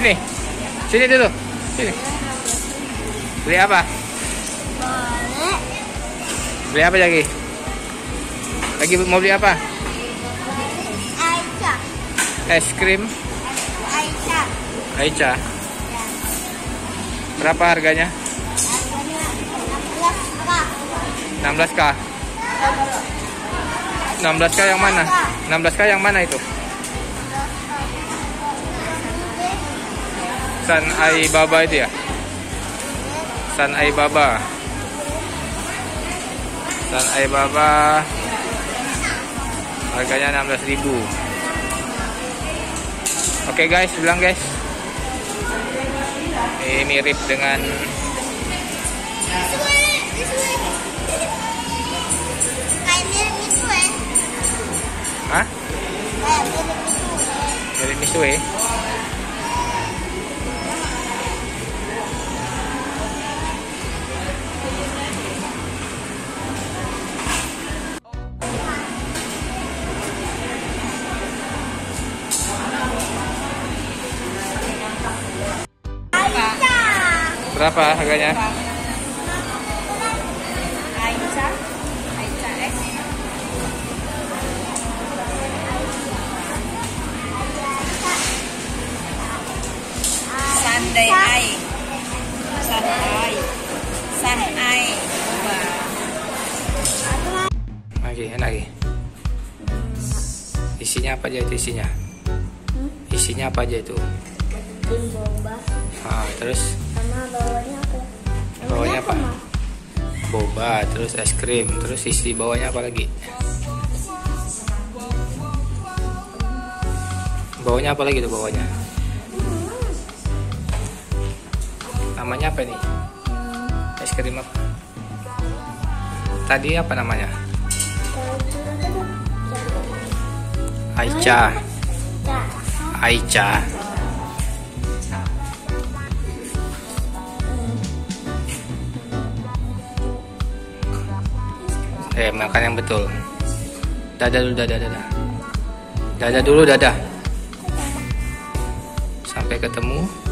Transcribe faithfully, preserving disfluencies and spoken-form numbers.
Sini, sini dulu, sini. Beli apa? Boleh. Beli apa lagi? Lagi mau beli apa? Aisyah. Es krim Aisyah. Aicha. Ya. Berapa harganya? Harganya enam belas enam belas K. K. enam belas K yang mana? enam belas K yang mana itu? Sun Ai Baba itu ya? Sun Ai Baba. Sun Ai Baba. Harganya enam belas ribu. Oke guys, bilang guys. Ini mirip dengan Kayak mirip itu ya. Hah? Kayak mirip itu. Mirip Misue. Berapa harganya? Aisyah. Aisyah X. Sunday Ai. Sunday. Sunday. Lagi, enak lagi. Isinya apa aja itu isinya? Isinya apa aja itu? Tim boba. Ah, terus Sama bawahnya apa? bawahnya apa? Boba, terus es krim, terus isi bawahnya apa lagi? Bawahnya apa lagi tuh bawahnya? Namanya apa nih? Es krim apa? Tadi apa namanya? Aicha. Aicha. Eh, makan yang betul. Dadah dulu, dadah, dadah. Dadah dulu, dadah. Sampai ketemu